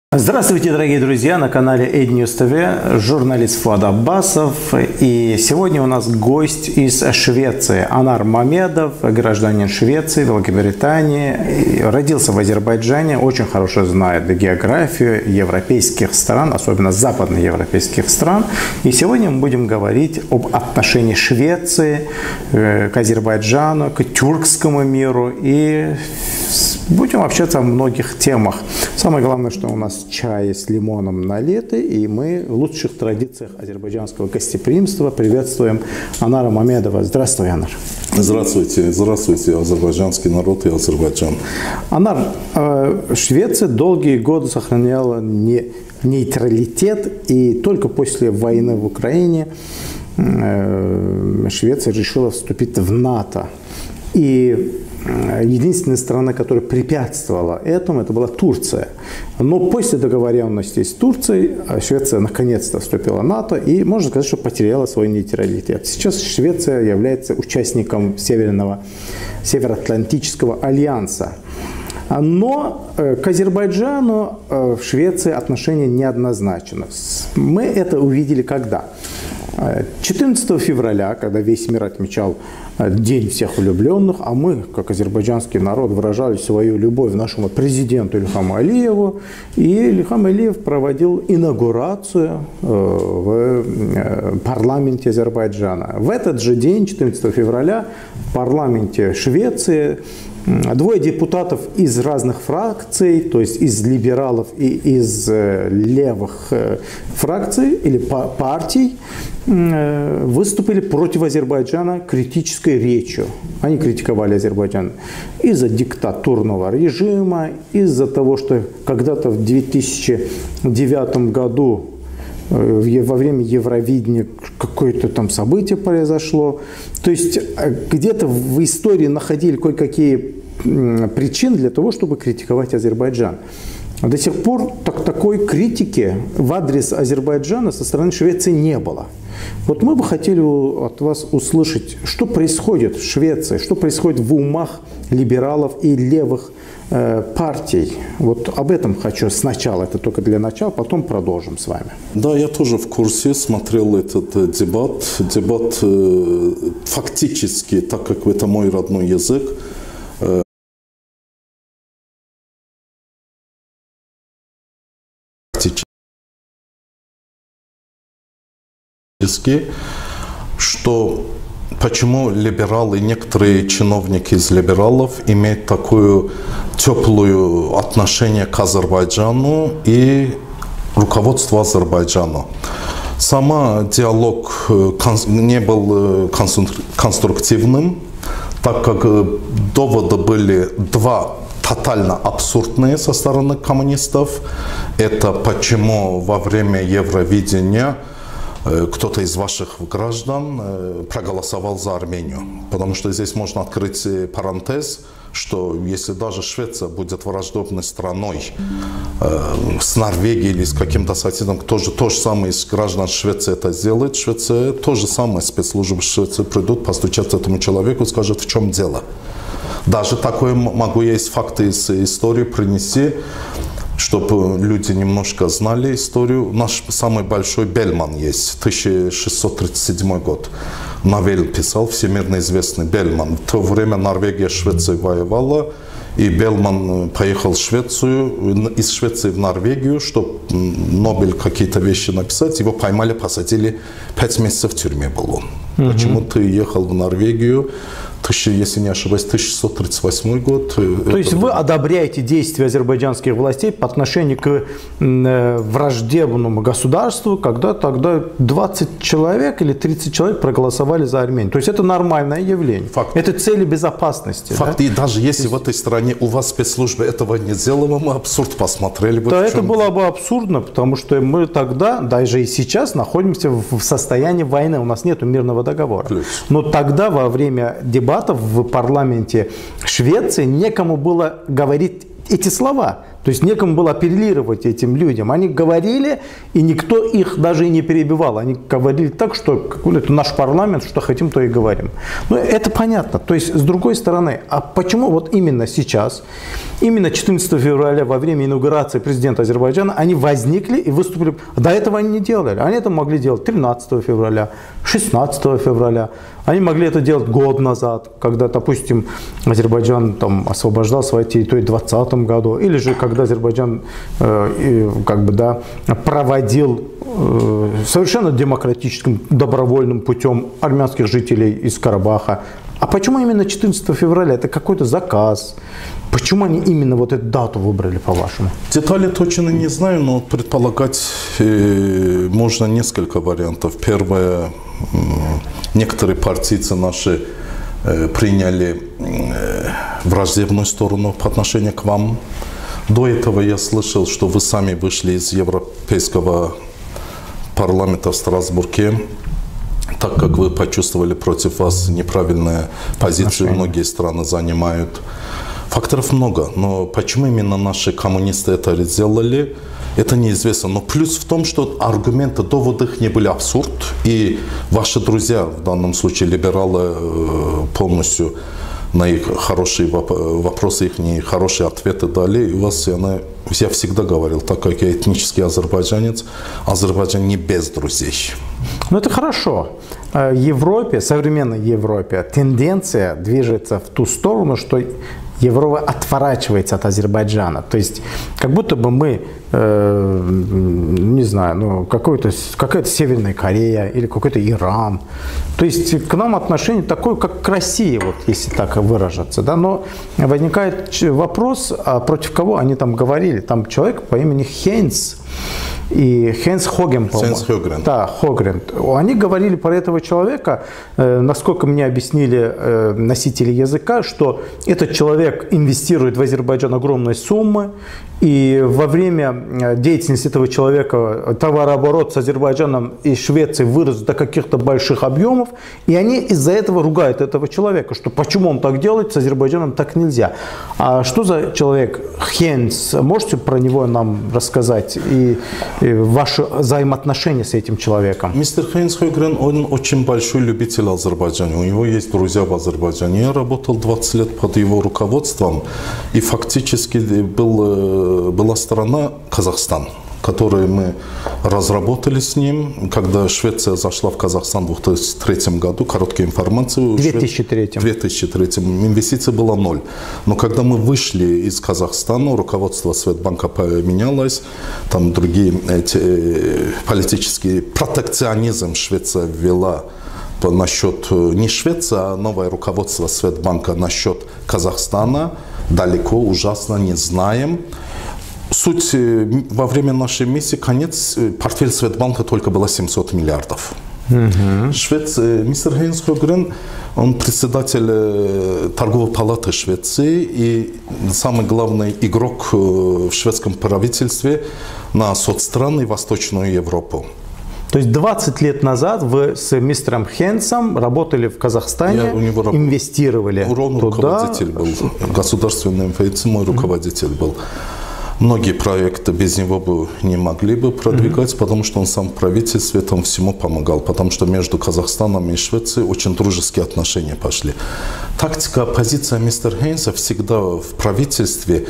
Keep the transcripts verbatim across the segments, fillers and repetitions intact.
Здравствуйте, дорогие друзья, на канале Эдньюз ТВ, журналист Фуад Аббасов. И сегодня у нас гость из Швеции, Анар Мамедов, гражданин Швеции, Великобритании. Родился в Азербайджане, очень хорошо знает географию европейских стран, особенно западноевропейских стран. И сегодня мы будем говорить об отношении Швеции к Азербайджану, к тюркскому миру. И будем общаться о многих темах. Самое главное, что у нас чай с лимоном налиты, и мы в лучших традициях азербайджанского гостеприимства приветствуем Анара Мамедова. Здравствуй, Анар. Здравствуйте, здравствуйте, азербайджанский народ и Азербайджан. Анар, Швеция долгие годы сохраняла нейтралитет, и только после войны в Украине Швеция решила вступить в НАТО. И единственная страна, которая препятствовала этому, это была Турция. Но после договоренности с Турцией Швеция наконец-то вступила в НАТО и, можно сказать, что потеряла свой нейтралитет. Сейчас Швеция является участником Северного, Североатлантического альянса. Но к Азербайджану в Швеции отношение неоднозначно. Мы это увидели когда? четырнадцатого февраля, когда весь мир отмечал День всех влюбленных, а мы, как азербайджанский народ, выражали свою любовь нашему президенту Ильхаму Алиеву, и Ильхам Алиев проводил инаугурацию в парламенте Азербайджана. В этот же день, четырнадцатого февраля, в парламенте Швеции двое депутатов из разных фракций, то есть из либералов и из левых фракций или партий, выступили против Азербайджана критической речью. Они критиковали Азербайджан из-за диктатурного режима, из-за того, что когда-то в две тысячи девятом году во время Евровидения какое-то там событие произошло. То есть где-то в истории находили кое-какие причины для того, чтобы критиковать Азербайджан. До сих пор так, такой критики в адрес Азербайджана со стороны Швеции не было. Вот мы бы хотели от вас услышать, что происходит в Швеции, что происходит в умах либералов и левых э, партий. Вот об этом хочу сначала, это только для начала, потом продолжим с вами. Да, я тоже в курсе, смотрел этот э, дебат. Дебат э, фактически, так как это мой родной язык, э, что почему либералы, некоторые чиновники из либералов имеют такое теплое отношение к Азербайджану и руководству Азербайджана. Сама диалог не был конструктивным, так как доводы были два тотально абсурдные со стороны коммунистов. Это почему во время Евровидения кто-то из ваших граждан проголосовал за Армению. Потому что здесь можно открыть парантез, что если даже Швеция будет враждебной страной э, с Норвегией или с каким-то соседом, кто же то же самое из граждан Швеции это сделает, Швеция то же самое, спецслужбы Швеции придут, постучатся этому человеку и скажут, в чем дело. Даже такое могу я из факта, из истории принести, чтобы люди немножко знали историю. Наш самый большой Бельман есть, тысяча шестьсот тридцать седьмой год. Новель писал, всемирно известный Бельман. В то время Норвегия с Швецией воевала, и Бельман поехал в Швецию, из Швеции в Норвегию, чтобы Нобель какие-то вещи написать. Его поймали, посадили, пять месяцев в тюрьме был он. Угу. Почему ты ехал в Норвегию? Если не ошибаюсь, тысяча шестьсот тридцать восьмой год. То есть вы одобряете действия азербайджанских властей по отношению к враждебному государству, когда тогда двадцать человек или тридцать человек проголосовали за Армению. То есть это нормальное явление. Факт. Это цели безопасности. Факт. Да? И даже если в этой стране у вас спецслужбы этого не сделали, мы абсурд посмотрели бы. Да, это было бы абсурдно, потому что мы тогда, даже и сейчас, находимся в состоянии войны. У нас нет мирного договора. Плюс. Но тогда во время дебатов в парламенте Швеции некому было говорить эти слова. То есть некому было апеллировать этим людям. Они говорили, и никто их даже и не перебивал. Они говорили так, что это наш парламент, что хотим, то и говорим. Ну, это понятно. То есть, с другой стороны, а почему вот именно сейчас, именно четырнадцатого февраля, во время инаугурации президента Азербайджана, они возникли и выступили? До этого они не делали. Они это могли делать тринадцатого февраля, шестнадцатого февраля. Они могли это делать год назад, когда, допустим, Азербайджан там освобождал свои территории в двадцатом году, или же когда Азербайджан э, как бы, да, проводил э, совершенно демократическим, добровольным путем армянских жителей из Карабаха. А почему именно четырнадцатого февраля? Это какой-то заказ. Почему они именно вот эту дату выбрали, по-вашему? Детали точно не знаю, но предполагать э, можно несколько вариантов. Первое, э, некоторые партийцы наши э, приняли э, враждебную сторону по отношению к вам. До этого я слышал, что вы сами вышли из Европейского парламента в Страсбурге, так как вы почувствовали против вас неправильную позицию, многие страны занимают. Факторов много, но почему именно наши коммунисты это сделали, это неизвестно. Но плюс в том, что аргументы, доводы их не были абсурд, и ваши друзья, в данном случае либералы, полностью на их хорошие вопросы, их хорошие ответы дали. И у вас, я, я всегда говорил, так как я этнический азербайджанец, Азербайджан не без друзей. Ну это хорошо. В Европе, современной Европе, тенденция движется в ту сторону, что Европа отворачивается от Азербайджана. То есть, как будто бы мы, э, не знаю, ну, какой-то, какая-то Северная Корея или какой-то Иран. То есть, к нам отношение такое, как к России, вот, если так выражаться. Да? Но возникает вопрос, а против кого они там говорили. Там человек по имени Хейнс и Хейнс Хоген, по-моему. Да, Хогрен. Они говорили про этого человека, э, насколько мне объяснили э, носители языка, что этот человек инвестирует в Азербайджан огромные суммы, и во время деятельности этого человека товарооборот с Азербайджаном и Швецией вырос до каких-то больших объемов, и они из-за этого ругают этого человека, что почему он так делает, с Азербайджаном так нельзя. А что за человек Хейнс? Можете про него нам рассказать и, и ваши взаимоотношения с этим человеком? Мистер Хейнс Хойгрен, он очень большой любитель Азербайджана. У него есть друзья в Азербайджане. Я работал двадцать лет под его руководством, и фактически был была страна Казахстан, которую мы разработали с ним, когда Швеция зашла в Казахстан в две тысячи третьем году, короткая информация. В две тысячи третьем. В две тысячи третьем инвестиций было ноль. Но когда мы вышли из Казахстана, руководство Светбанка поменялось, там другие эти, политические протекционизм Швеция ввела насчет не Швеции, а новое руководство Светбанка насчет Казахстана. Далеко, ужасно, не знаем. Суть, во время нашей миссии, конец, портфель Светбанка только было семьсот миллиардов. Mm-hmm. Швеция, мистер Хейнс Хойгрен, он председатель торговой палаты Швеции и самый главный игрок в шведском правительстве на соцстраны и Восточную Европу. То есть двадцать лет назад вы с мистером Хейнсом работали в Казахстане, Я у него инвестировали Он туда. руководитель был, государственный инвестиции, мой руководитель был. Многие проекты без него бы не могли бы продвигать, mm-hmm. потому что он сам в правительстве там всему помогал, потому что между Казахстаном и Швецией очень дружеские отношения пошли. Тактика, позиция мистера Хейнса всегда в правительстве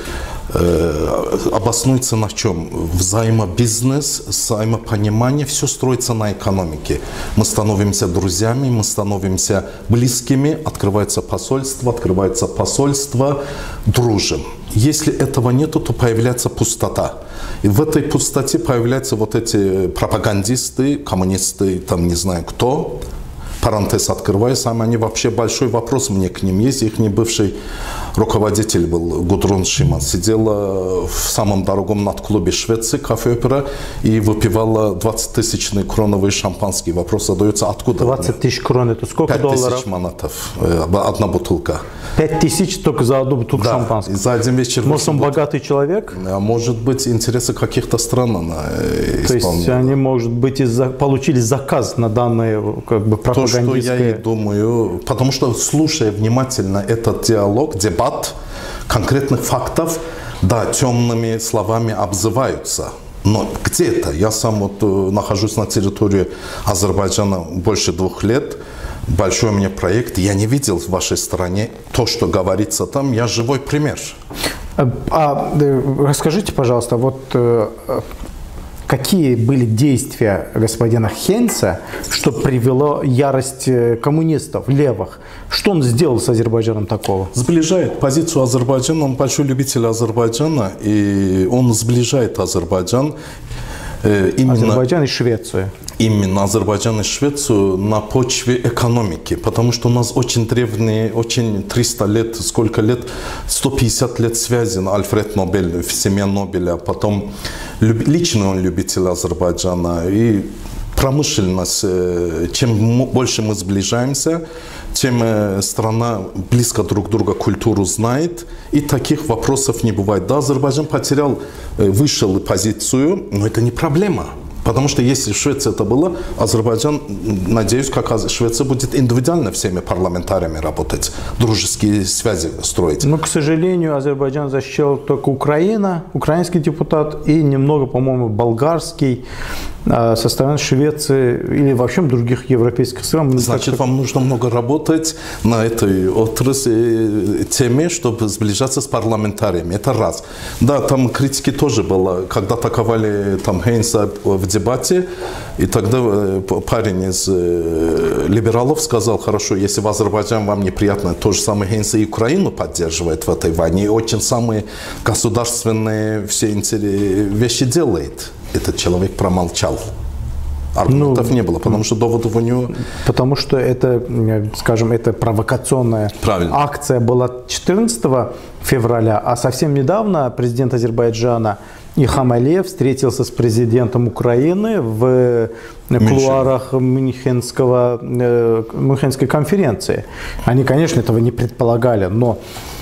э, обоснуется на чем? Взаимобизнес, взаимопонимание, все строится на экономике. Мы становимся друзьями, мы становимся близкими, открывается посольство, открывается посольство, дружим. Если этого нету, то появляется пустота. И в этой пустоте появляются вот эти пропагандисты, коммунисты, там не знаю кто. Парантез открываю сам, они вообще большой вопрос мне к ним есть. Их не бывший руководитель был Гудрун Шиман. Сидела в самом дорогом надклубе Швеции, кафе Опера, и выпивала двадцать тысячные кроновые шампанские. Вопрос задается, откуда? двадцать тысяч крон, это сколько долларов? пять тысяч манатов, одна бутылка. пять тысяч только за одну бутылку да, шампанского? За один вечер. Может, он богатый человек? А может быть, интересы каких-то стран она То есть они, может быть, получили заказ на данные как бы пропагандистские... То, что я и думаю, потому что, слушая внимательно этот диалог, дебат конкретных фактов, да, темными словами обзываются. Но где-то, я сам вот нахожусь на территории Азербайджана больше двух лет, большой у меня проект, я не видел в вашей стране то, что говорится там, я живой пример. А расскажите, пожалуйста, вот какие были действия господина Хейнса, что привело ярость коммунистов, левых? Что он сделал с Азербайджаном такого? Сближает позицию Азербайджана, он большой любитель Азербайджана, и он сближает Азербайджан. Именно, Азербайджан и Швецию. Именно Азербайджан и Швецию на почве экономики, потому что у нас очень древние, очень триста лет, сколько лет, сто пятьдесят лет связи, Альфред Нобель, семья Нобеля, потом личный он любитель Азербайджана и промышленность. Чем больше мы сближаемся, тем страна близко друг друга культуру знает, и таких вопросов не бывает. Да, Азербайджан потерял, вышел позицию, но это не проблема. Потому что если в Швеции это было, Азербайджан, надеюсь, как Швеция будет индивидуально всеми парламентариями работать, дружеские связи строить. Но, к сожалению, Азербайджан защищал только Украина, украинский депутат, и немного, по-моему, болгарский со стороны Швеции или вообще других европейских стран. Значит, вам нужно много работать на этой отрасли, теме, чтобы сближаться с парламентариями. Это раз. Да, там критики тоже было, когда атаковали там Хейнса в дебате, и тогда парень из либералов сказал: хорошо, если в Азербайджане вам неприятно, то же самое Хейнса и Украину поддерживает в этой войне, и очень самые государственные все вещи делает. Этот человек промолчал. Аргументов ну, не было, потому что доводов у него... Потому что это, скажем, это провокационная Правильно. акция была четырнадцатого февраля, а совсем недавно президент Азербайджана Ильхам Алиев встретился с президентом Украины в кулуарах Мюнхенского, э, Мюнхенской конференции. Они, конечно, этого не предполагали, но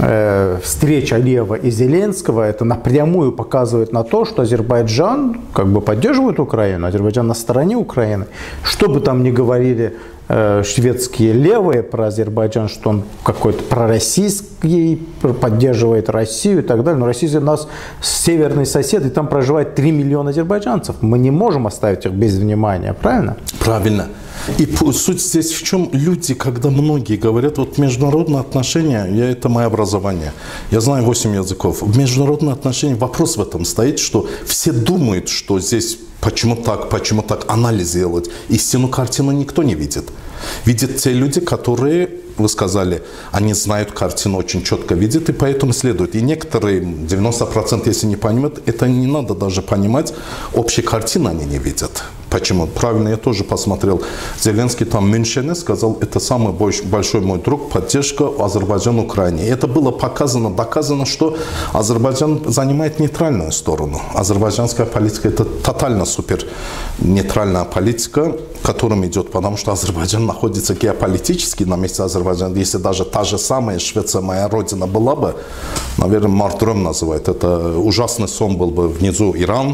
э, встреча Алиева и Зеленского это напрямую показывает на то, что Азербайджан как бы поддерживает Украину, Азербайджан на стороне Украины. Что бы там ни говорили э, шведские левые про Азербайджан, что он какой-то пророссийский, поддерживает Россию и так далее, но Россия у нас северный сосед, и там проживает три миллиона азербайджанцев. Мы не можем оставить их без внимания. Правильно? Правильно. И суть здесь в чем? Люди, когда многие говорят, вот международные отношения, я, это мое образование, я знаю восемь языков. В международные отношения вопрос в этом стоит, что все думают, что здесь почему так, почему так, анализ делать. Истинную картину никто не видит. Видят те люди, которые, вы сказали, они знают картину, очень четко видят, и поэтому следуют. И некоторые, девяносто процентов, если не понимают, это не надо даже понимать, общей картины они не видят. Почему? Правильно, я тоже посмотрел. Зеленский там в Мюнхене сказал, это самый большой мой друг, поддержка Азербайджана Украине. И это было показано, доказано, что Азербайджан занимает нейтральную сторону. Азербайджанская политика – это тотально супер нейтральная политика, которым идет, потому что Азербайджан находится геополитически на месте Азербайджана. Если даже та же самая Швеция, моя родина, была бы, наверное, Мартрем называют. Это ужасный сон был бы внизу Иран,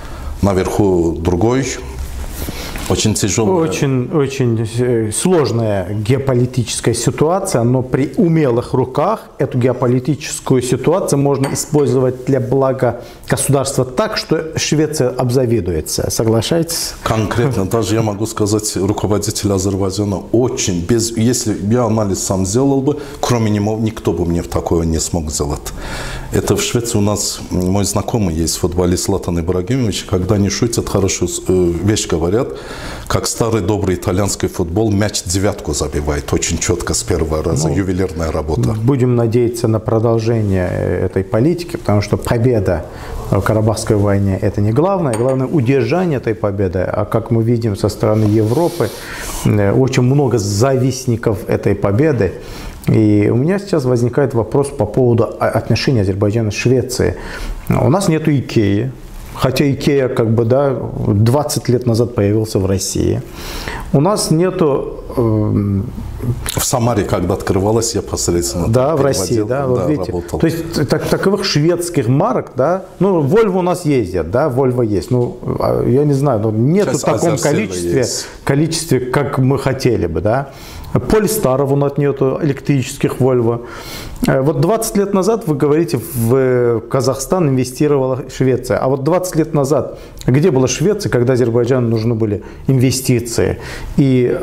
наверху другой. Очень тяжелая. Очень, очень сложная геополитическая ситуация, но при умелых руках эту геополитическую ситуацию можно использовать для блага государства так, что Швеция обзавидуется. Соглашаетесь? Конкретно, даже я могу сказать, руководитель Азербайджана очень, без, если я анализ сам сделал бы, кроме него никто бы мне такое не смог сделать. Это в Швеции у нас, мой знакомый есть, футболист Златан Ибрагимович, когда они шутят, хорошую вещь говорят, как старый добрый итальянский футбол, мяч девятку забивает, очень четко с первого раза, ну, ювелирная работа. Будем надеяться на продолжение этой политики, потому что победа в Карабахской войне – это не главное, главное удержание этой победы, а как мы видим со стороны Европы, очень много завистников этой победы. И у меня сейчас возникает вопрос по поводу отношений Азербайджана с Швецией. У нас нету Икеи. Хотя Икея, как бы, да, двадцать лет назад появился в России. У нас нету... Э, в Самаре, когда открывалась, я посредственно... Да, в России, да, вот да, видите. Работал. То есть так, таковых шведских марок, да, ну, Volvo у нас ездят, да, Volvo есть. Ну, я не знаю, но нету в таком количестве, количестве, как мы хотели бы, да. Полистаров у нас нету, электрических Volvo. Вот двадцать лет назад, вы говорите, в Казахстан инвестировала Швеция. А вот двадцать лет назад, где была Швеция, когда Азербайджану нужны были инвестиции? И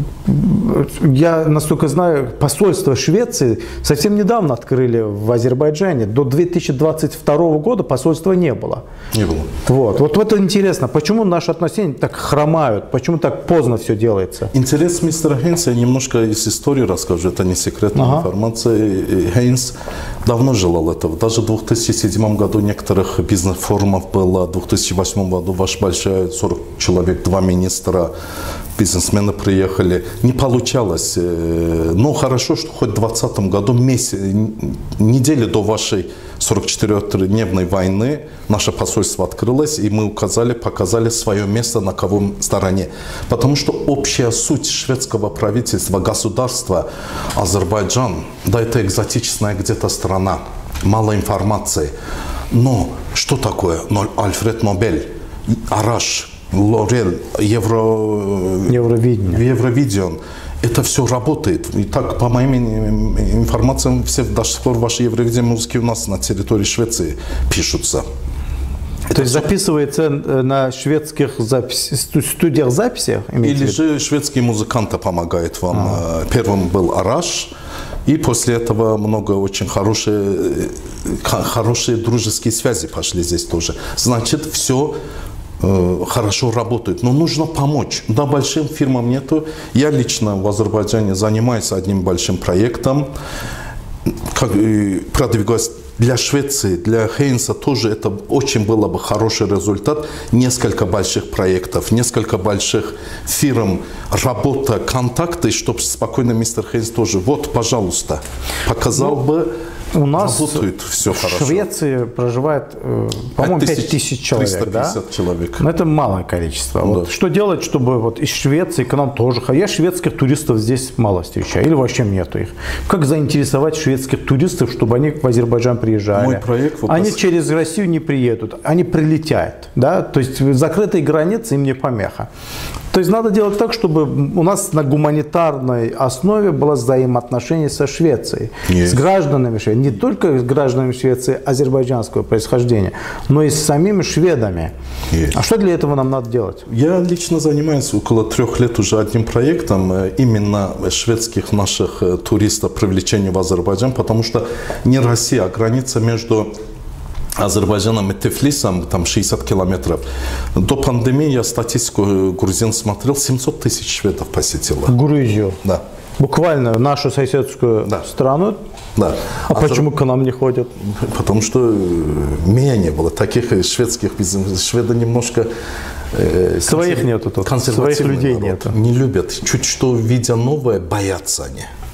я, насколько знаю, посольство Швеции совсем недавно открыли в Азербайджане. До две тысячи двадцать второго года посольства не было. Не было. Вот. Вот это интересно. Почему наши отношения так хромают? Почему так поздно все делается? Интерес мистера Хейнса, я немножко из истории расскажу, это не секретная ага. информация. Хейнс давно желал этого. Даже в две тысячи седьмом году некоторых бизнес-форумов было, в две тысячи восьмом году ваш большая, сорок человек, два министра, бизнесмены приехали. Не получалось. Но хорошо, что хоть в двадцатом году, месяц, недели до вашей сорок четырёхдневной войны, наше посольство открылось, и мы указали, показали свое место на кого стороне. Потому что общая суть шведского правительства, государства, Азербайджан, да, это экзотичная где-то страна, мало информации. Но что такое Альфред Нобель, Араш, Лорел, Евро... Евровидение. Евровидение. Это все работает. И так, по моим информациям, все до сих пор ваши евровидение музыки у нас на территории Швеции пишутся. То это есть все... записывается на шведских запис... студиях записи? Или же шведские музыканты помогают вам. А. Первым был Араш. И после этого много очень хорошие, хорошие дружеские связи пошли здесь тоже. Значит, все хорошо работают, но нужно помочь. Да, большим фирмам нету. Я лично в Азербайджане занимаюсь одним большим проектом, как, продвигаюсь для Швеции, для Хейнса тоже это очень было бы хороший результат. Несколько больших проектов, несколько больших фирм, работа, контакты, чтобы спокойно мистер Хейнс тоже, вот, пожалуйста, показал ну, бы. У нас работает все в хорошо. Швеции проживает, по-моему, пять тысяч человек. триста пятьдесят да? человек. Но это малое количество. Да. Вот что делать, чтобы вот из Швеции к нам тоже... Я шведских туристов здесь мало встречаю, или вообще нету их. Как заинтересовать шведских туристов, чтобы они в Азербайджан приезжали? Мой проект... Вот они нас... через Россию не приедут, они прилетят. Да? То есть закрытые границы им не помеха. То есть надо делать так, чтобы у нас на гуманитарной основе было взаимоотношение со Швецией, Есть. с гражданами Швеции. Не только с гражданами Швеции азербайджанского происхождения, но и с самими шведами. Есть. А что для этого нам надо делать? Я лично занимаюсь около трех лет уже одним проектом, именно шведских наших туристов привлечения в Азербайджан, потому что не Россия, а граница между Азербайджаном и Тифлисом, там шестьдесят километров. До пандемии я статистику грузин смотрел, семьсот тысяч шведов посетило. Грузию? Да. Буквально нашу соседскую да. страну? Да. А, а почему к нам не ходят? Потому что меня не было. Таких шведских бизнесов. Шведы немножко... Э, Своих нету тут. Своих людей нету. Не любят. Чуть что видя новое, боятся они.